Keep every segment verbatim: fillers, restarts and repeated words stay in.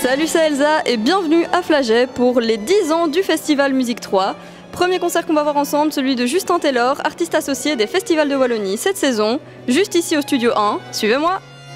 Salut, c'est Elsa et bienvenue à Flaget pour les dix ans du Festival Musique trois. Premier concert qu'on va voir ensemble, celui de Justin Taylor, artiste associé des festivals de Wallonie cette saison, juste ici au Studio un. Suivez-moi.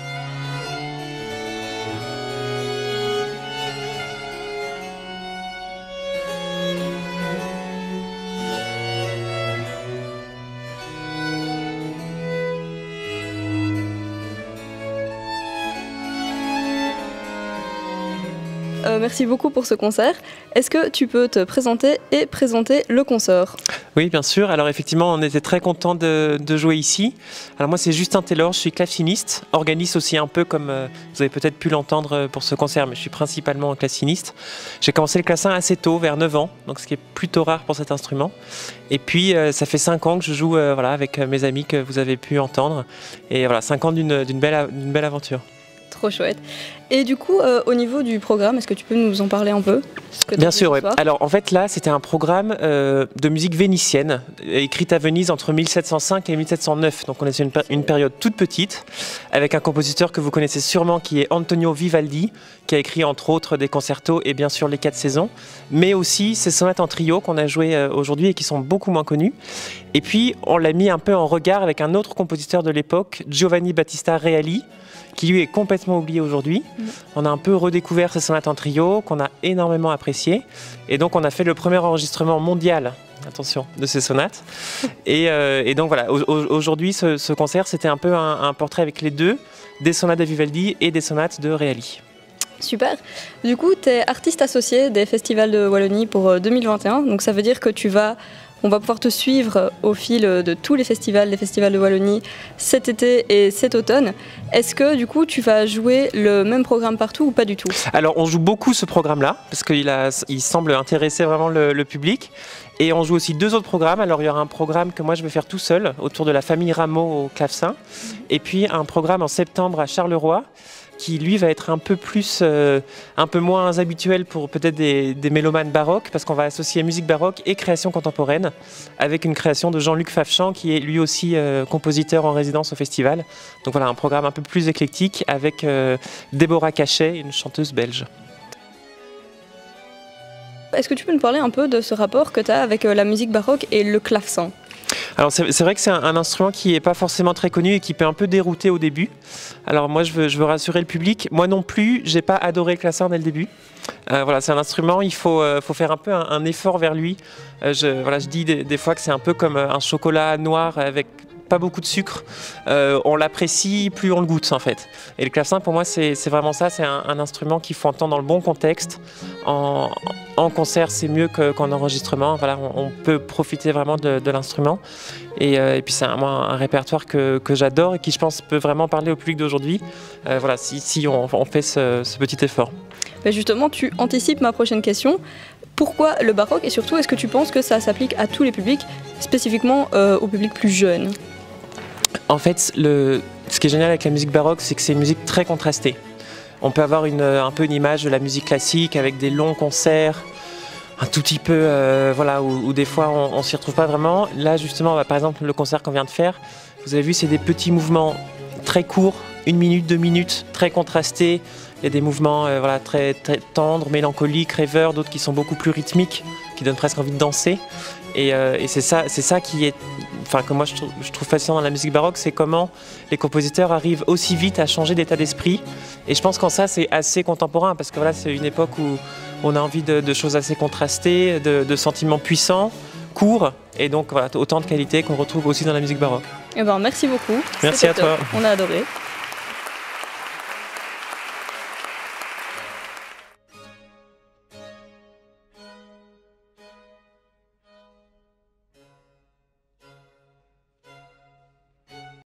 Euh, merci beaucoup pour ce concert. Est-ce que tu peux te présenter et présenter le concert? Oui, bien sûr. Alors effectivement, on était très contents de, de jouer ici. Alors moi, c'est Justin Taylor, je suis claveciniste, organiste aussi un peu comme euh, vous avez peut-être pu l'entendre pour ce concert, mais je suis principalement claveciniste. J'ai commencé le clavecin assez tôt, vers neuf ans, donc ce qui est plutôt rare pour cet instrument. Et puis, euh, ça fait cinq ans que je joue euh, voilà, avec mes amis que vous avez pu entendre. Et voilà, cinq ans d'une d'une belle, d'une belle aventure. Trop chouette. Et du coup, euh, au niveau du programme, est-ce que tu peux nous en parler un peu? Bien sûr, oui. Alors en fait là, c'était un programme euh, de musique vénitienne, écrite à Venise entre mille sept cent cinq et mille sept cent neuf. Donc on est sur une, une période toute petite, avec un compositeur que vous connaissez sûrement qui est Antonio Vivaldi, qui a écrit entre autres des concertos et bien sûr les quatre saisons, mais aussi ces sonates en trio qu'on a jouées euh, aujourd'hui et qui sont beaucoup moins connues. Et puis on l'a mis un peu en regard avec un autre compositeur de l'époque, Giovanni Battista Reali, qui lui est complètement oublié aujourd'hui. Mmh. On a un peu redécouvert ces sonates en trio, qu'on a énormément apprécié. Et donc on a fait le premier enregistrement mondial, attention, de ces sonates. Et, euh, et donc voilà, aujourd'hui ce, ce concert, c'était un peu un, un portrait avec les deux, des sonates de Vivaldi et des sonates de Reali. Super. Du coup, tu es artiste associé des festivals de Wallonie pour deux mille vingt et un. Donc ça veut dire que tu vas... On va pouvoir te suivre au fil de tous les festivals, les festivals de Wallonie cet été et cet automne. Est-ce que du coup tu vas jouer le même programme partout ou pas du tout? Alors on joue beaucoup ce programme-là parce qu'il a, il semble intéresser vraiment le, le public. Et on joue aussi deux autres programmes. Alors il y aura un programme que moi je vais faire tout seul autour de la famille Rameau au clavecin. Et puis un programme en septembre à Charleroi, qui lui va être un peu plus, euh, un peu moins habituel pour peut-être des, des mélomanes baroques, parce qu'on va associer musique baroque et création contemporaine, avec une création de Jean-Luc Favchan, qui est lui aussi euh, compositeur en résidence au festival. Donc voilà, un programme un peu plus éclectique, avec euh, Déborah Cachet, une chanteuse belge. Est-ce que tu peux nous parler un peu de ce rapport que tu as avec la musique baroque et le clavecin? Alors c'est vrai que c'est un, un instrument qui n'est pas forcément très connu et qui peut un peu dérouter au début. Alors moi je veux, je veux rassurer le public, moi non plus j'ai pas adoré le clavecin dès le début. Euh, voilà, c'est un instrument, il faut, euh, faut faire un peu un, un effort vers lui. Euh, je, voilà, je dis des, des fois que c'est un peu comme un chocolat noir avec pas beaucoup de sucre. Euh, on l'apprécie plus on le goûte en fait. Et le clavecin pour moi c'est vraiment ça, c'est un, un instrument qu'il faut entendre dans le bon contexte. En, en concert c'est mieux qu'en enregistrement, voilà, on, on peut profiter vraiment de, de l'instrument. Et, euh, et puis c'est un, un répertoire que, que j'adore et qui je pense peut vraiment parler au public d'aujourd'hui. Euh, voilà, si, si on, on fait ce, ce petit effort. Mais justement, tu anticipes ma prochaine question. Pourquoi le baroque et surtout est-ce que tu penses que ça s'applique à tous les publics, spécifiquement euh, au public plus jeune? En fait, le, ce qui est génial avec la musique baroque, c'est que c'est une musique très contrastée. On peut avoir une, un peu une image de la musique classique avec des longs concerts, un tout petit peu, euh, voilà, où, où des fois on ne s'y retrouve pas vraiment. Là, justement, bah, par exemple, le concert qu'on vient de faire, vous avez vu, c'est des petits mouvements très courts, une minute, deux minutes, très contrastés. Il y a des mouvements euh, voilà, très, très tendres, mélancoliques, rêveurs, d'autres qui sont beaucoup plus rythmiques, qui donnent presque envie de danser. Et, euh, et c'est ça, c'est ça qui est, enfin, que moi je trouve, je trouve fascinant dans la musique baroque, c'est comment les compositeurs arrivent aussi vite à changer d'état d'esprit. Et je pense qu'en ça, c'est assez contemporain, parce que voilà, c'est une époque où on a envie de, de choses assez contrastées, de, de sentiments puissants, courts, et donc voilà, autant de qualités qu'on retrouve aussi dans la musique baroque. Eh ben, merci beaucoup. Merci à toi. On a adoré.